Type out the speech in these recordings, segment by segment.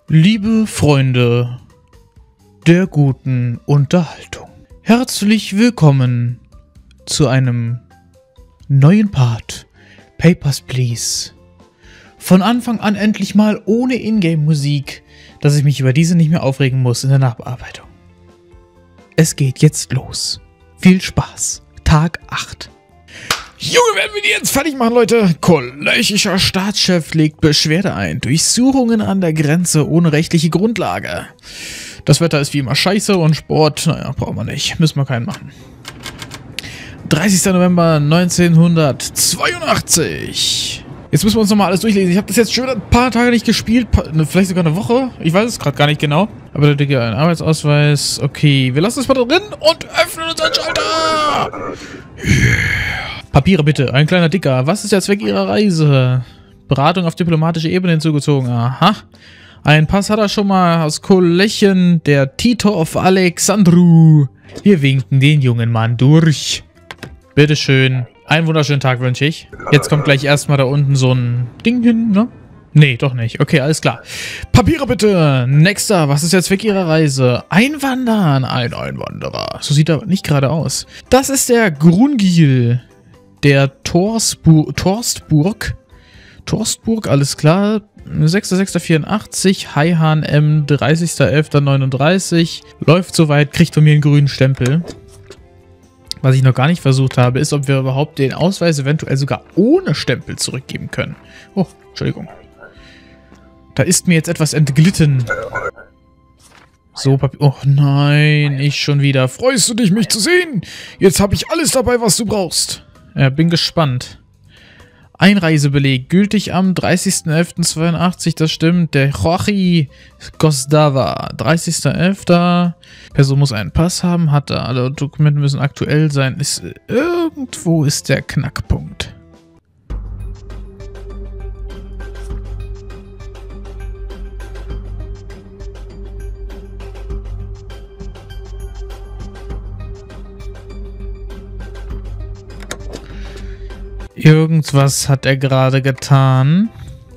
Liebe Freunde der guten Unterhaltung, herzlich willkommen zu einem neuen Part Papers, Please. Von Anfang an endlich mal ohne Ingame-Musik, dass ich mich über diese nicht mehr aufregen muss in der Nachbearbeitung. Es geht jetzt los. Viel Spaß. Tag 8. Junge, werden wir die jetzt fertig machen, Leute? Kollechischer Staatschef legt Beschwerde ein. Durchsuchungen an der Grenze ohne rechtliche Grundlage. Das Wetter ist wie immer scheiße und Sport, naja, brauchen wir nicht. Müssen wir keinen machen. 30. November 1982. Jetzt müssen wir uns nochmal alles durchlesen. Ich habe das jetzt schon wieder ein paar Tage nicht gespielt. Vielleicht sogar eine Woche. Ich weiß es gerade gar nicht genau. Aber da liegt ein Arbeitsausweis. Okay, wir lassen es mal drin und öffnen unseren Schalter. Yeah. Papiere bitte. Ein kleiner Dicker. Was ist der Zweck Ihrer Reise? Beratung auf diplomatischer Ebene hinzugezogen. Aha. Ein Pass hat er schon mal aus Kolechien. Der Tito of Alexandru. Wir winken den jungen Mann durch. Bitteschön. Einen wunderschönen Tag wünsche ich. Jetzt kommt gleich erstmal da unten so ein Ding hin, ne? Nee, doch nicht. Okay, alles klar. Papiere bitte. Nächster. Was ist der Zweck Ihrer Reise? Einwandern. Ein Einwanderer. So sieht er nicht gerade aus. Das ist der Grungil. Der Torstburg, alles klar. 6.6.84, Haihan M, 30.11.39. Läuft soweit, kriegt von mir einen grünen Stempel. Was ich noch gar nicht versucht habe, ist, ob wir überhaupt den Ausweis eventuell sogar ohne Stempel zurückgeben können. Oh, Entschuldigung. Da ist mir jetzt etwas entglitten. So, Papier. Oh nein, ich schon wieder. Freust du dich, mich zu sehen? Jetzt habe ich alles dabei, was du brauchst. Ja, bin gespannt. Einreisebeleg, gültig am 30.11.82, das stimmt. Der Joachim Gosdava, 30.11. Person muss einen Pass haben, hat er. Alle Dokumente müssen aktuell sein. Irgendwo ist der Knackpunkt. Irgendwas hat er gerade getan,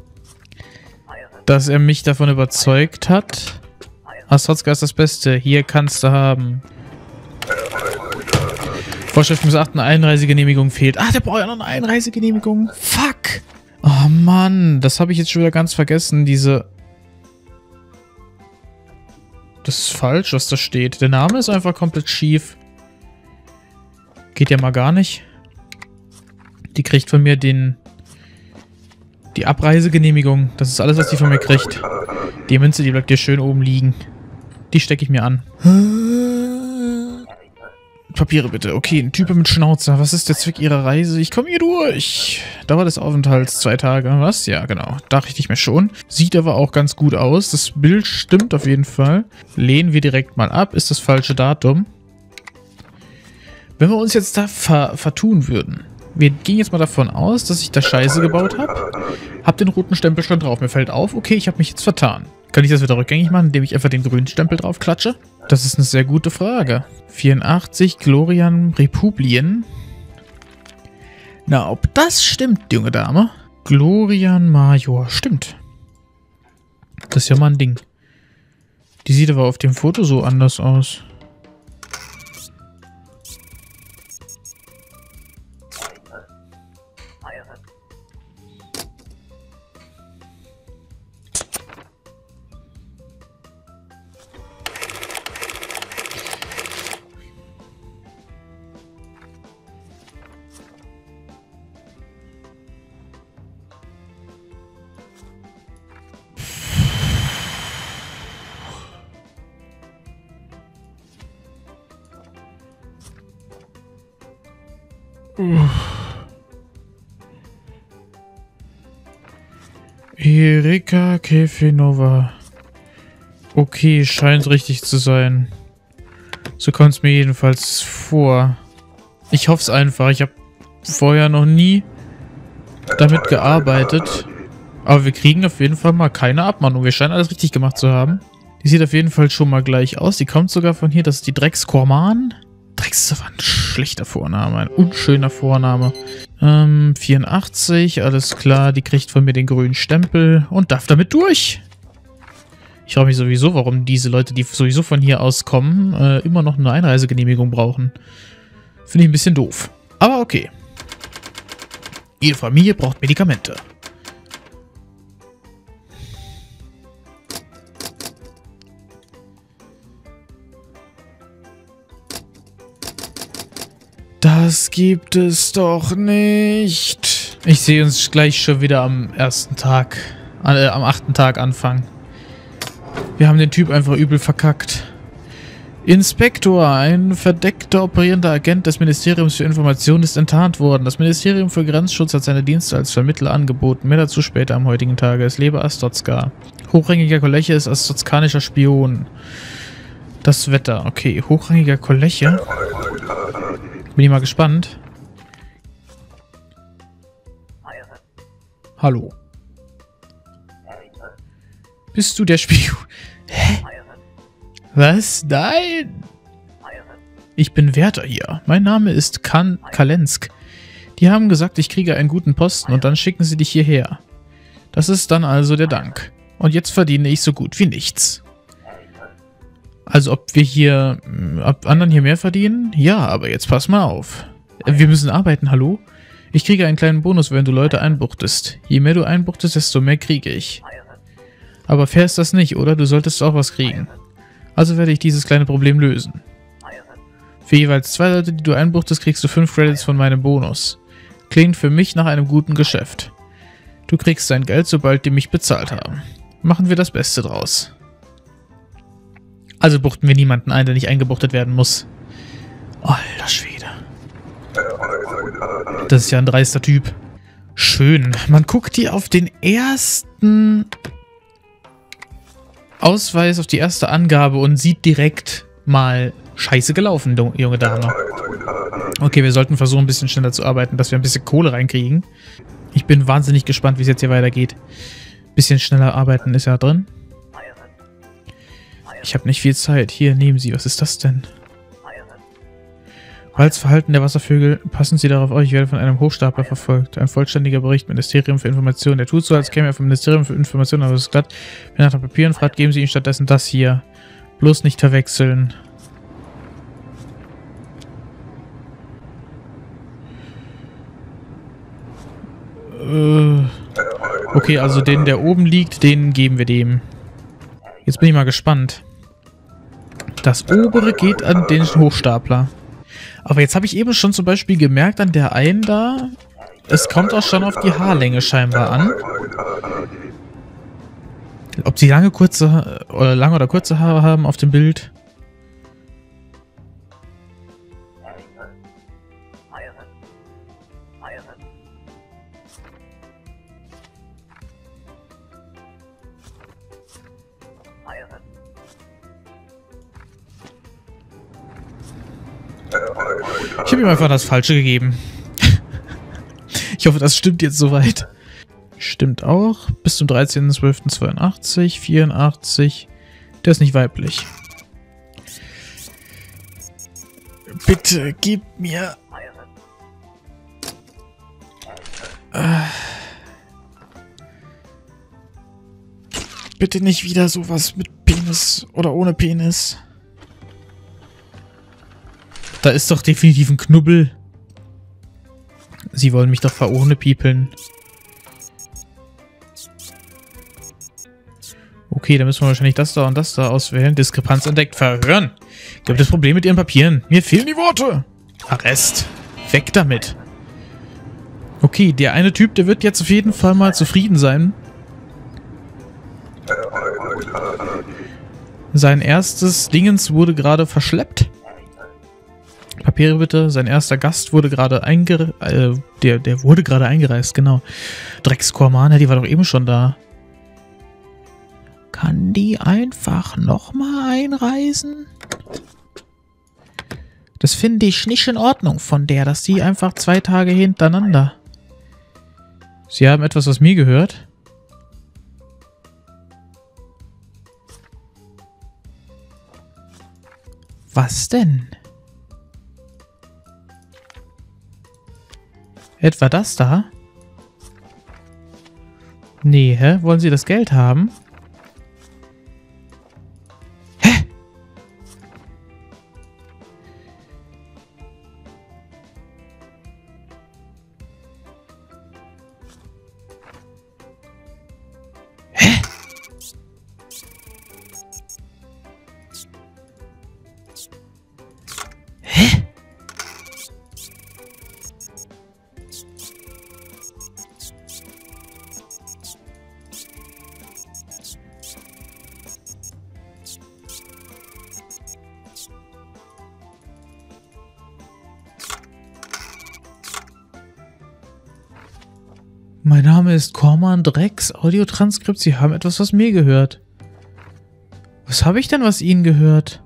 dass er mich davon überzeugt hat. Astrotzka ist das Beste. Hier kannst du haben. Vorschrift missachten, Einreisegenehmigung fehlt. Ach, der braucht ja noch eine Einreisegenehmigung. Fuck. Oh Mann, das habe ich jetzt schon wieder ganz vergessen. Das ist falsch, was da steht. Der Name ist einfach komplett schief. Geht ja mal gar nicht. Die kriegt von mir die Abreisegenehmigung. Das ist alles, was die von mir kriegt. Die Münze, die bleibt hier schön oben liegen. Die stecke ich mir an. Papiere bitte. Okay, ein Typ mit Schnauzer. Was ist der Zweck Ihrer Reise? Ich komme hier durch. Dauer des Aufenthalts 2 Tage. Was? Ja, genau. Dachte ich mir schon. Sieht aber auch ganz gut aus. Das Bild stimmt auf jeden Fall. Lehnen wir direkt mal ab. Ist das falsche Datum. Wenn wir uns jetzt da vertun würden. Wir gehen jetzt mal davon aus, dass ich da Scheiße gebaut habe. Hab den roten Stempel schon drauf. Mir fällt auf, okay, ich habe mich jetzt vertan. Kann ich das wieder rückgängig machen, indem ich einfach den grünen Stempel drauf klatsche? Das ist eine sehr gute Frage. 84, Glorian Republien. Na, ob das stimmt, junge Dame? Glorian Major, stimmt. Das ist ja mal ein Ding. Die sieht aber auf dem Foto so anders aus. Erika Kefinova. Okay, scheint richtig zu sein. So kommt es mir jedenfalls vor. Ich hoffe es einfach. Ich habe vorher noch nie damit gearbeitet. Aber wir kriegen auf jeden Fall mal keine Abmahnung. Wir scheinen alles richtig gemacht zu haben. Die sieht auf jeden Fall schon mal gleich aus. Die kommt sogar von hier. Das ist die Dreckskorman. Drex war ein schlechter Vorname, ein unschöner Vorname. 84, alles klar, die kriegt von mir den grünen Stempel und darf damit durch. Ich frage mich sowieso, warum diese Leute, die sowieso von hier aus kommen, immer noch eine Einreisegenehmigung brauchen. Finde ich ein bisschen doof. Aber okay. Ihre Familie braucht Medikamente. Das gibt es doch nicht. Ich sehe uns gleich schon wieder am ersten Tag, am 8. Tag anfangen. Wir haben den Typ einfach übel verkackt. Inspektor, ein verdeckter operierender Agent des Ministeriums für Information ist enttarnt worden. Das Ministerium für Grenzschutz hat seine Dienste als Vermittler angeboten. Mehr dazu später am heutigen Tage. Es lebe Astotska. Hochrangiger Koleche ist astotskanischer Spion. Das Wetter. Okay, hochrangiger Koleche. Bin ich mal gespannt. Hallo. Bist du der Spion? Hä? Was? Nein! Ich bin Wärter hier. Mein Name ist Kalensk. Die haben gesagt, ich kriege einen guten Posten und dann schicken sie dich hierher. Das ist dann also der Dank. Und jetzt verdiene ich so gut wie nichts. Also ob wir hier, ob anderen hier mehr verdienen? Ja, aber jetzt pass mal auf. Wir müssen arbeiten, hallo? Ich kriege einen kleinen Bonus, wenn du Leute einbuchtest. Je mehr du einbuchtest, desto mehr kriege ich. Aber fair ist das nicht, oder? Du solltest auch was kriegen. Also werde ich dieses kleine Problem lösen. Für jeweils 2 Leute, die du einbuchtest, kriegst du 5 Credits von meinem Bonus. Klingt für mich nach einem guten Geschäft. Du kriegst dein Geld, sobald die mich bezahlt haben. Machen wir das Beste draus. Also buchten wir niemanden ein, der nicht eingebuchtet werden muss. Alter Schwede. Das ist ja ein dreister Typ. Schön. Man guckt hier auf den ersten Ausweis, auf die erste Angabe und sieht direkt mal scheiße gelaufen, junge Dame. Okay, wir sollten versuchen, ein bisschen schneller zu arbeiten, dass wir ein bisschen Kohle reinkriegen. Ich bin wahnsinnig gespannt, wie es jetzt hier weitergeht. Bisschen schneller arbeiten ist ja drin. Ich habe nicht viel Zeit. Hier, nehmen Sie. Was ist das denn? Verhalten der Wasservögel. Passen Sie darauf auf. Ich werde von einem Hochstapler verfolgt. Ein vollständiger Bericht. Ministerium für Information. Der tut so, als käme er vom Ministerium für Information, aber es ist glatt. Wenn er nach Papieren fragt, geben Sie ihm stattdessen das hier. Bloß nicht verwechseln. Okay, also den, der oben liegt, den geben wir dem. Jetzt bin ich mal gespannt. Das obere geht an den Hochstapler. Aber jetzt habe ich eben schon zum Beispiel gemerkt an der einen da, es kommt auch schon auf die Haarlänge scheinbar an. Ob sie lange oder kurze Haare haben auf dem Bild. Ich habe ihm einfach das Falsche gegeben. Ich hoffe, das stimmt jetzt soweit. Stimmt auch. Bis zum 13.12.82, 84. Der ist nicht weiblich. Bitte gib mir... Bitte nicht wieder sowas mit Penis oder ohne Penis. Da ist doch definitiv ein Knubbel. Sie wollen mich doch verohne piepeln. Okay, dann müssen wir wahrscheinlich das da und das da auswählen. Diskrepanz entdeckt. Verhören. Gibt es Probleme mit Ihren Papieren? Mir fehlen die Worte. Arrest. Weg damit. Okay, der eine Typ, der wird jetzt auf jeden Fall mal zufrieden sein. Sein erstes Dingens wurde gerade verschleppt. Papiere bitte. Sein erster Gast wurde gerade der wurde gerade eingereist, genau. Dreckskormane, die war doch eben schon da. Kann die einfach nochmal einreisen? Das finde ich nicht in Ordnung von der, dass die einfach 2 Tage hintereinander... Sie haben etwas aus mir gehört? Was denn? Etwa das da? Nee, hä? Wollen Sie das Geld haben? Mein Name ist Corman Drex. Audiotranskript. Sie haben etwas, was mir gehört. Was habe ich denn, was Ihnen gehört?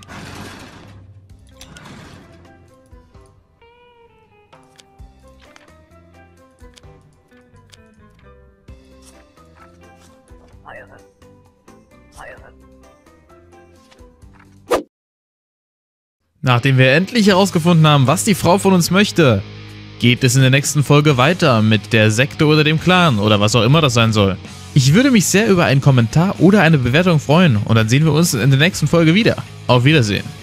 Nachdem wir endlich herausgefunden haben, was die Frau von uns möchte, geht es in der nächsten Folge weiter mit der Sekte oder dem Clan oder was auch immer das sein soll. Ich würde mich sehr über einen Kommentar oder eine Bewertung freuen und dann sehen wir uns in der nächsten Folge wieder. Auf Wiedersehen.